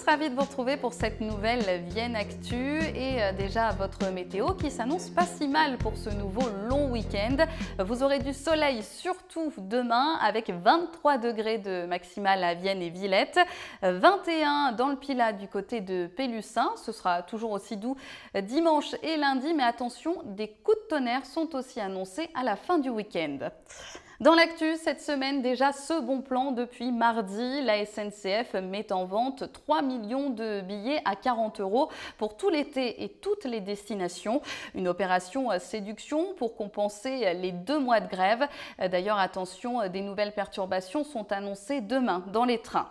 ravie de vous retrouver pour cette nouvelle Vienne Actu et déjà votre météo qui s'annonce pas si mal pour ce nouveau long week-end. Vous aurez du soleil surtout demain avec 23 degrés de maximale à Vienne et Villette, 21 dans le Pilat du côté de Pélussin. Ce sera toujours aussi doux dimanche et lundi, mais attention, des coups de tonnerre sont aussi annoncés à la fin du week-end. Dans l'actu, cette semaine, déjà ce bon plan depuis mardi, la SNCF met en vente 3 millions de billets à 40 € pour tout l'été et toutes les destinations. Une opération séduction pour compenser les 2 mois de grève. D'ailleurs, attention, des nouvelles perturbations sont annoncées demain dans les trains.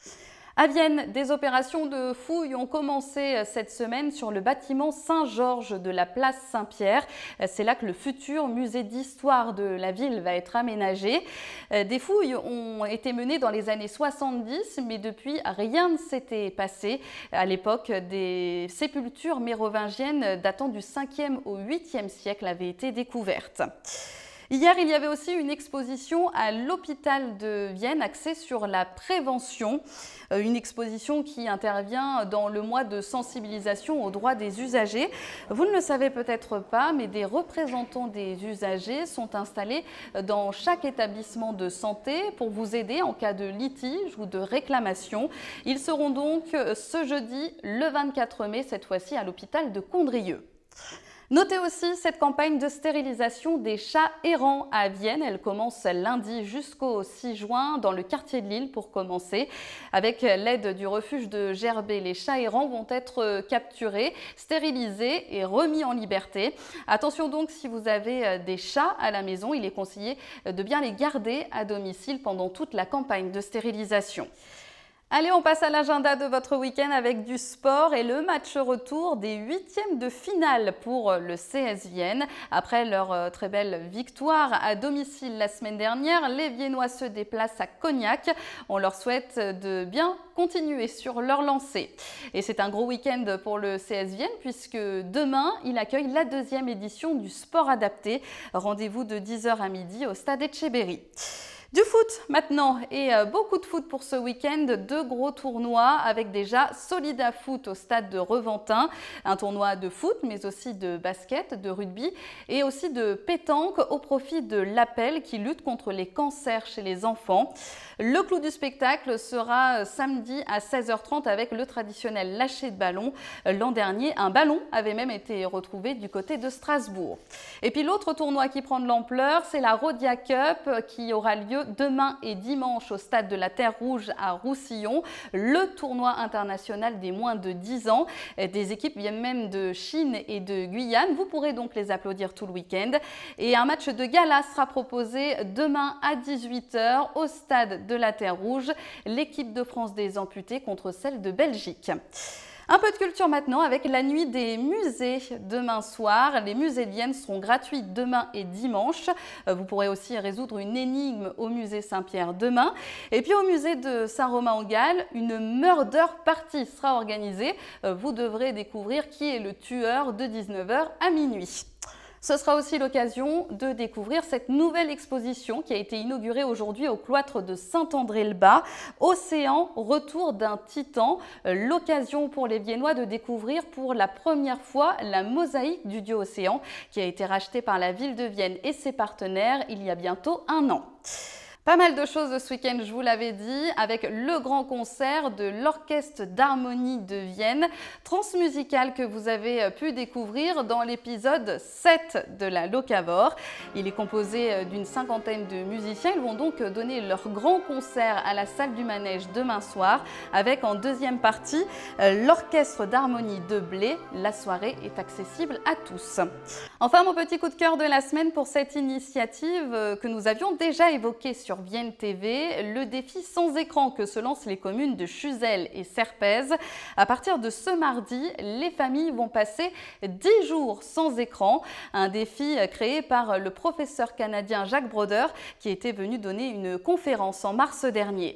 À Vienne, des opérations de fouilles ont commencé cette semaine sur le bâtiment Saint-Georges de la place Saint-Pierre. C'est là que le futur musée d'histoire de la ville va être aménagé. Des fouilles ont été menées dans les années 70, mais depuis, rien ne s'était passé. À l'époque, des sépultures mérovingiennes datant du 5e au 8e siècle avaient été découvertes. Hier, il y avait aussi une exposition à l'hôpital de Vienne axée sur la prévention. Une exposition qui intervient dans le mois de sensibilisation aux droits des usagers. Vous ne le savez peut-être pas, mais des représentants des usagers sont installés dans chaque établissement de santé pour vous aider en cas de litige ou de réclamation. Ils seront donc ce jeudi, le 24 mai, cette fois-ci à l'hôpital de Condrieu. Notez aussi cette campagne de stérilisation des chats errants à Vienne. Elle commence lundi jusqu'au 6 juin dans le quartier de Lille pour commencer. Avec l'aide du refuge de Gerbet, les chats errants vont être capturés, stérilisés et remis en liberté. Attention donc, si vous avez des chats à la maison, il est conseillé de bien les garder à domicile pendant toute la campagne de stérilisation. Allez, on passe à l'agenda de votre week-end avec du sport et le match retour des 8e de finale pour le CS Vienne. Après leur très belle victoire à domicile la semaine dernière, les Viennois se déplacent à Cognac. On leur souhaite de bien continuer sur leur lancée. Et c'est un gros week-end pour le CS Vienne puisque demain, il accueille la 2e édition du sport adapté. Rendez-vous de 10 h à midi au stade Etcheberry. Du foot maintenant et beaucoup de foot pour ce week-end, 2 gros tournois avec déjà Solida Foot au stade de Reventin, un tournoi de foot mais aussi de basket, de rugby et aussi de pétanque au profit de l'Appel qui lutte contre les cancers chez les enfants. Le clou du spectacle sera samedi à 16 h 30 avec le traditionnel lâcher de ballon. L'an dernier, un ballon avait même été retrouvé du côté de Strasbourg. Et puis l'autre tournoi qui prend de l'ampleur, c'est la Rhodia Cup qui aura lieu demain et dimanche au stade de la Terre Rouge à Roussillon, le tournoi international des moins de 10 ans. Des équipes viennent même de Chine et de Guyane. Vous pourrez donc les applaudir tout le week-end. Et un match de gala sera proposé demain à 18 h au stade de la Terre Rouge. L'équipe de France des amputés contre celle de Belgique. Un peu de culture maintenant avec la nuit des musées demain soir. Les musées de Vienne seront gratuits demain et dimanche. Vous pourrez aussi résoudre une énigme au musée Saint-Pierre demain. Et puis au musée de Saint-Romain-en-Galles, une murder party sera organisée. Vous devrez découvrir qui est le tueur de 19 h à minuit. Ce sera aussi l'occasion de découvrir cette nouvelle exposition qui a été inaugurée aujourd'hui au cloître de Saint-André-le-Bas. Océan, retour d'un titan. L'occasion pour les Viennois de découvrir pour la première fois la mosaïque du dieu Océan qui a été rachetée par la ville de Vienne et ses partenaires il y a bientôt 1 an. Pas mal de choses ce week-end, je vous l'avais dit, avec le grand concert de l'Orchestre d'harmonie de Vienne, transmusical que vous avez pu découvrir dans l'épisode 7 de la Locavor. Il est composé d'une 50aine de musiciens. Ils vont donc donner leur grand concert à la salle du Manège demain soir, avec en deuxième partie l'Orchestre d'harmonie de Blé. La soirée est accessible à tous. Enfin, mon petit coup de cœur de la semaine pour cette initiative que nous avions déjà évoquée sur Vienne TV, le défi sans écran que se lancent les communes de Chuzelles et Serpez. À partir de ce mardi, les familles vont passer 10 jours sans écran. Un défi créé par le professeur canadien Jacques Broder qui était venu donner une conférence en mars dernier.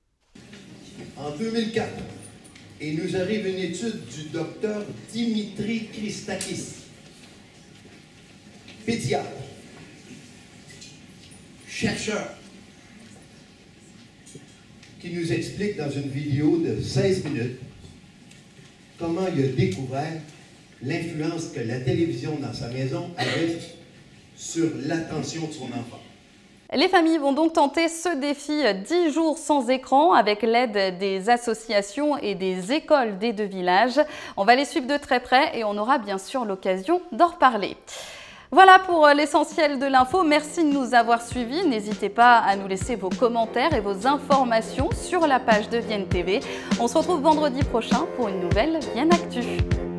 En 2004, il nous arrive une étude du docteur Dimitri Christakis, pédiatre, chercheur, qui nous explique dans une vidéo de 16 minutes comment il a découvert l'influence que la télévision dans sa maison avait sur l'attention de son enfant. Les familles vont donc tenter ce défi 10 jours sans écran avec l'aide des associations et des écoles des deux villages. On va les suivre de très près et on aura bien sûr l'occasion d'en reparler. Voilà pour l'essentiel de l'info. Merci de nous avoir suivis. N'hésitez pas à nous laisser vos commentaires et vos informations sur la page de Vienne TV. On se retrouve vendredi prochain pour une nouvelle Vienne Actu.